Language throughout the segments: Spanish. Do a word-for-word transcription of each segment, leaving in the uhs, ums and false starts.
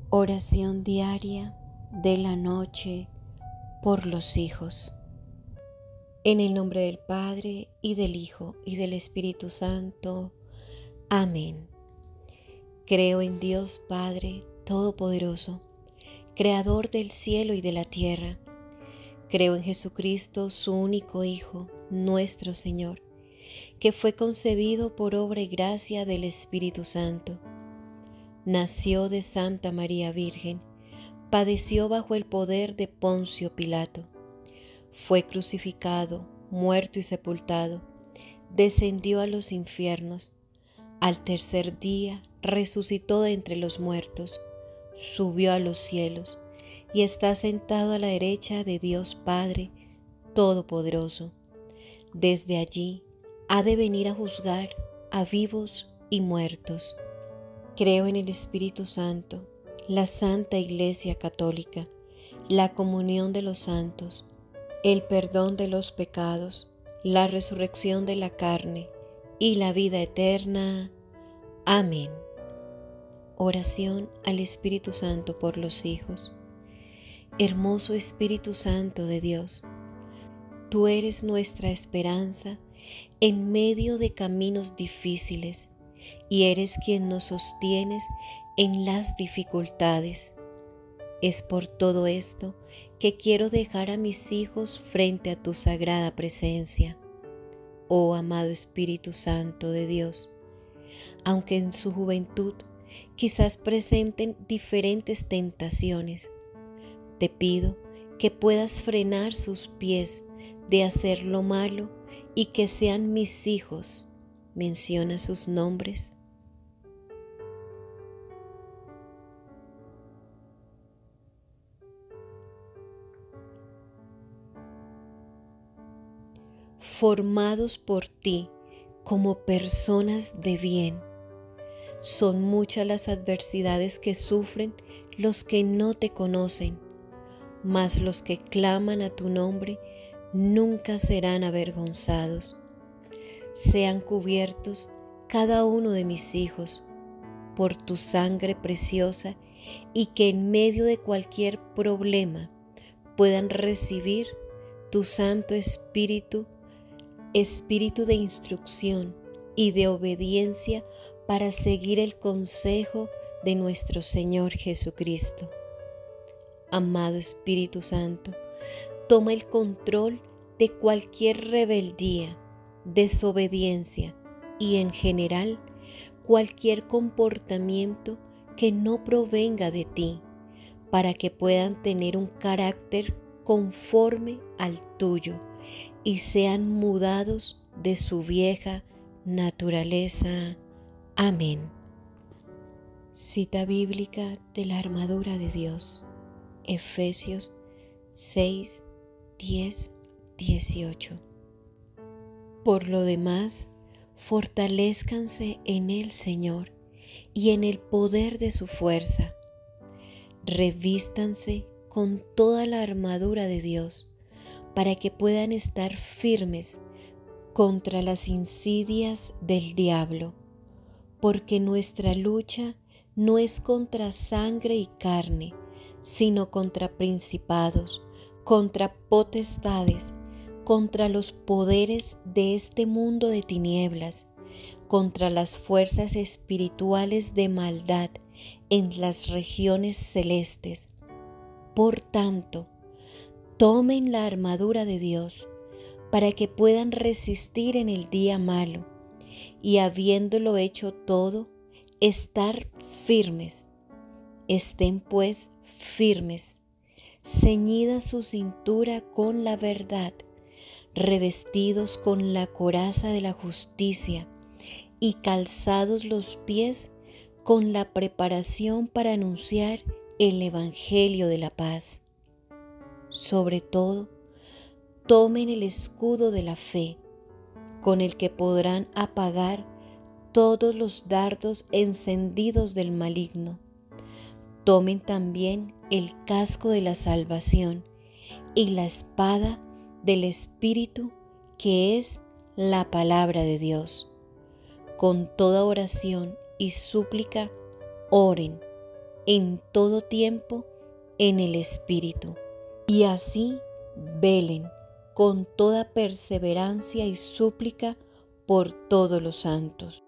Oración diaria de la noche por los hijos. En el nombre del Padre, y del Hijo, y del Espíritu Santo. Amén. Creo en Dios Padre Todopoderoso, Creador del cielo y de la tierra. Creo en Jesucristo, su único Hijo, nuestro Señor, que fue concebido por obra y gracia del Espíritu Santo. Nació de Santa María Virgen, padeció bajo el poder de Poncio Pilato, fue crucificado, muerto y sepultado, descendió a los infiernos, al tercer día resucitó de entre los muertos, subió a los cielos y está sentado a la derecha de Dios Padre Todopoderoso. Desde allí ha de venir a juzgar a vivos y muertos. Creo en el Espíritu Santo, la Santa Iglesia Católica, la comunión de los santos, el perdón de los pecados, la resurrección de la carne y la vida eterna. Amén. Oración al Espíritu Santo por los hijos. Hermoso Espíritu Santo de Dios, tú eres nuestra esperanza en medio de caminos difíciles, y eres quien nos sostienes en las dificultades. Es por todo esto que quiero dejar a mis hijos frente a tu sagrada presencia. Oh amado Espíritu Santo de Dios, aunque en su juventud quizás presenten diferentes tentaciones, te pido que puedas frenar sus pies de hacer lo malo y que sean mis hijos. Menciona sus nombres. Formados por ti como personas de bien. Son muchas las adversidades que sufren los que no te conocen, mas los que claman a tu nombre nunca serán avergonzados. Sean cubiertos cada uno de mis hijos por tu sangre preciosa, y que en medio de cualquier problema puedan recibir tu Santo Espíritu, Espíritu de instrucción y de obediencia para seguir el consejo de nuestro Señor Jesucristo. Amado Espíritu Santo, toma el control de cualquier rebeldía, desobediencia y en general cualquier comportamiento que no provenga de ti, para que puedan tener un carácter conforme al tuyo y sean mudados de su vieja naturaleza. Amén. Cita bíblica de la armadura de Dios, Efesios seis, diez, dieciocho. Por lo demás, fortalézcanse en el Señor y en el poder de su fuerza. Revístanse con toda la armadura de Dios, para que puedan estar firmes contra las insidias del diablo, porque nuestra lucha no es contra sangre y carne, sino contra principados, contra potestades, contra los poderes de este mundo de tinieblas, contra las fuerzas espirituales de maldad en las regiones celestes. Por tanto, tomen la armadura de Dios para que puedan resistir en el día malo y, habiéndolo hecho todo, estar firmes. Estén pues firmes, ceñida su cintura con la verdad, revestidos con la coraza de la justicia y calzados los pies con la preparación para anunciar el Evangelio de la paz. Sobre todo, tomen el escudo de la fe, con el que podrán apagar todos los dardos encendidos del maligno. Tomen también el casco de la salvación y la espada del Espíritu, que es la palabra de Dios. Con toda oración y súplica, oren en todo tiempo en el Espíritu, y así velen con toda perseverancia y súplica por todos los santos.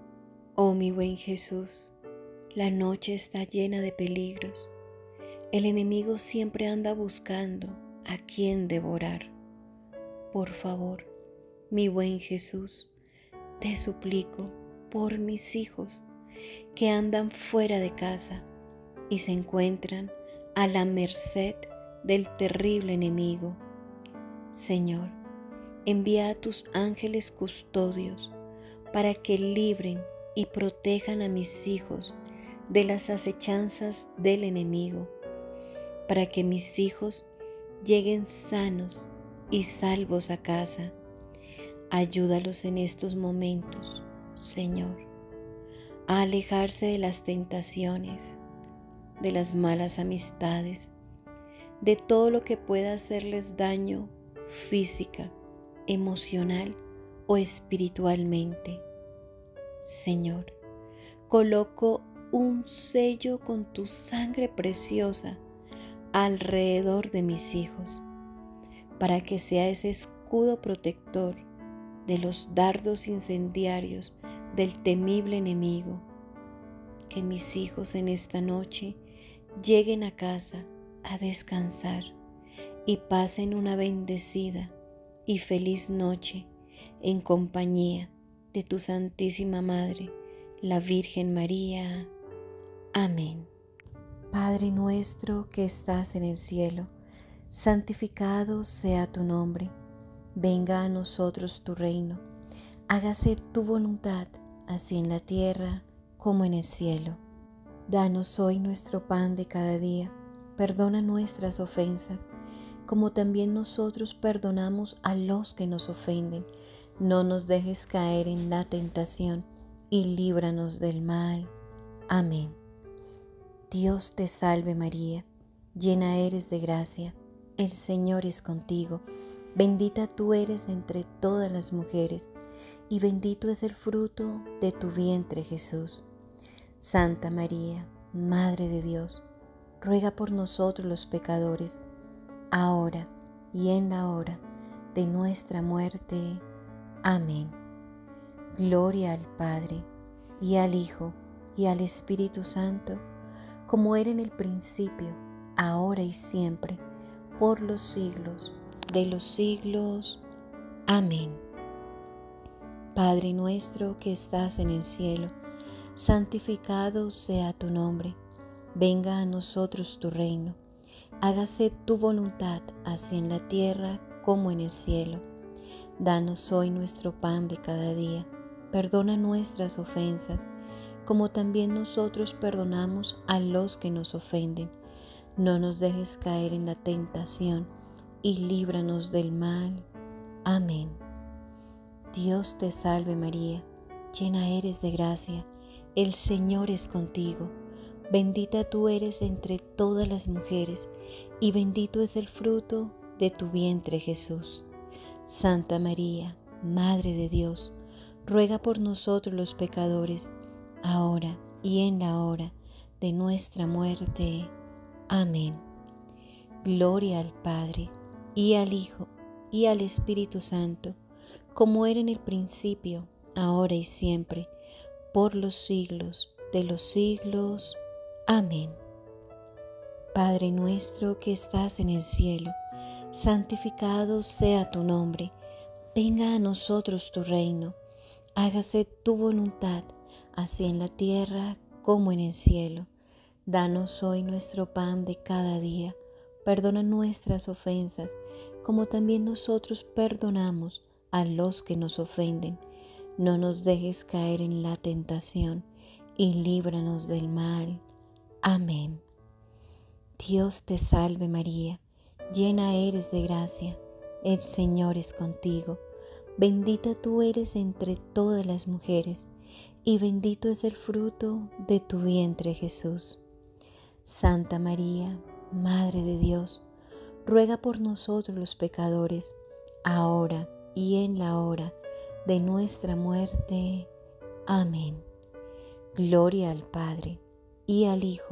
Oh mi buen Jesús, la noche está llena de peligros. El enemigo siempre anda buscando a quien devorar. Por favor, mi buen Jesús, te suplico por mis hijos que andan fuera de casa y se encuentran a la merced del terrible enemigo. Señor, envía a tus ángeles custodios para que libren y protejan a mis hijos de las acechanzas del enemigo, para que mis hijos lleguen sanos y salvos a casa. Ayúdalos en estos momentos, Señor, a alejarse de las tentaciones, de las malas amistades, de todo lo que pueda hacerles daño física, emocional o espiritualmente. Señor, coloco un sello con tu sangre preciosa alrededor de mis hijos, para que sea ese escudo protector de los dardos incendiarios del temible enemigo. Que mis hijos en esta noche lleguen a casa a descansar y pasen una bendecida y feliz noche en compañía de tu Santísima Madre, la Virgen María. Amén. Padre nuestro que estás en el cielo, santificado sea tu nombre. Venga a nosotros tu reino. Hágase tu voluntad, así en la tierra como en el cielo. Danos hoy nuestro pan de cada día. Perdona nuestras ofensas, como también nosotros perdonamos a los que nos ofenden. No nos dejes caer en la tentación y líbranos del mal. Amén. Dios te salve María, llena eres de gracia, el Señor es contigo. Bendita tú eres entre todas las mujeres, y bendito es el fruto de tu vientre Jesús. Santa María, Madre de Dios, ruega por nosotros los pecadores, ahora y en la hora de nuestra muerte. Amén. Gloria al Padre, y al Hijo, y al Espíritu Santo, como era en el principio, ahora y siempre, por los siglos de los siglos. Amén. Padre nuestro que estás en el cielo, santificado sea tu nombre. Venga a nosotros tu reino. Hágase tu voluntad, así en la tierra como en el cielo. Danos hoy nuestro pan de cada día. Perdona nuestras ofensas, como también nosotros perdonamos a los que nos ofenden. No nos dejes caer en la tentación, y líbranos del mal. Amén. Dios te salve María, llena eres de gracia, el Señor es contigo. Bendita tú eres entre todas las mujeres, y bendito es el fruto de tu vientre Jesús. Santa María, Madre de Dios, ruega por nosotros los pecadores, ahora y en la hora de nuestra muerte. Amén. Gloria al Padre, y al Hijo, y al Espíritu Santo, como era en el principio, ahora y siempre, por los siglos de los siglos. Amén. Padre nuestro que estás en el cielo, santificado sea tu nombre. Venga a nosotros tu reino. Hágase tu voluntad, así en la tierra como en el cielo. Danos hoy nuestro pan de cada día. Perdona nuestras ofensas, como también nosotros perdonamos a los que nos ofenden. No nos dejes caer en la tentación, y líbranos del mal. Amén. Dios te salve María, llena eres de gracia, el Señor es contigo. Bendita tú eres entre todas las mujeres, y bendito es el fruto de tu vientre Jesús. Santa María, Madre de Dios, ruega por nosotros los pecadores, ahora y en la hora de nuestra muerte. Amén. Gloria al Padre, y al Hijo,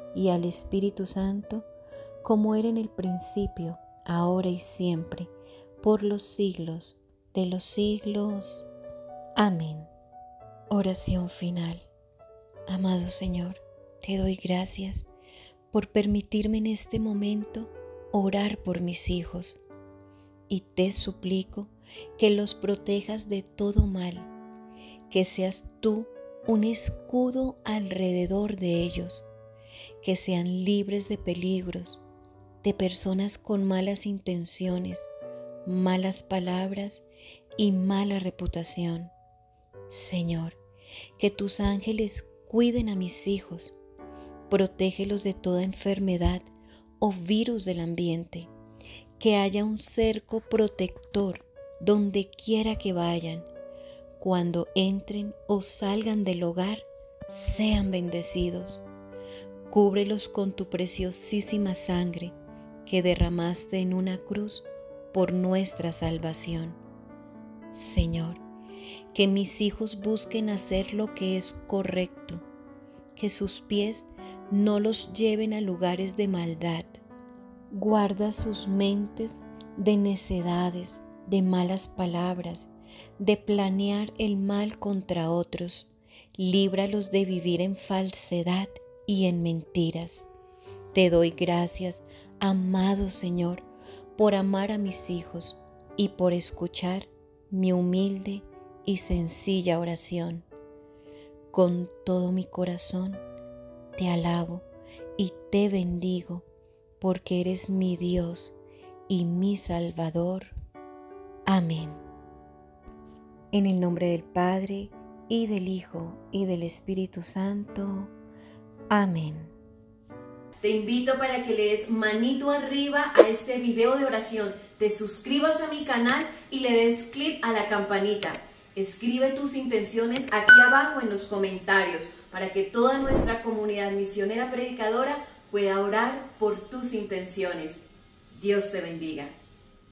y al Espíritu Santo, como era en el principio, ahora y siempre, por los siglos de los siglos. Amén. Oración final. Amado Señor, te doy gracias por permitirme en este momento orar por mis hijos, y te suplico que los protejas de todo mal, que seas tú un escudo alrededor de ellos, que sean libres de peligros, de personas con malas intenciones, malas palabras y mala reputación. Señor, que tus ángeles cuiden a mis hijos, protégelos de toda enfermedad o virus del ambiente, que haya un cerco protector donde quiera que vayan. Cuando entren o salgan del hogar, sean bendecidos. Cúbrelos con tu preciosísima sangre que derramaste en una cruz por nuestra salvación. Señor, que mis hijos busquen hacer lo que es correcto, que sus pies no los lleven a lugares de maldad. Guarda sus mentes de necedades, de malas palabras, de planear el mal contra otros. Líbralos de vivir en falsedad y en mentiras. Te doy gracias, amado Señor, por amar a mis hijos y por escuchar mi humilde y sencilla oración. Con todo mi corazón te alabo y te bendigo, porque eres mi Dios y mi Salvador. Amén. En el nombre del Padre, y del Hijo, y del Espíritu Santo. Amén. Te invito para que le des manito arriba a este video de oración, te suscribas a mi canal y le des clic a la campanita. Escribe tus intenciones aquí abajo en los comentarios para que toda nuestra comunidad misionera predicadora pueda orar por tus intenciones. Dios te bendiga.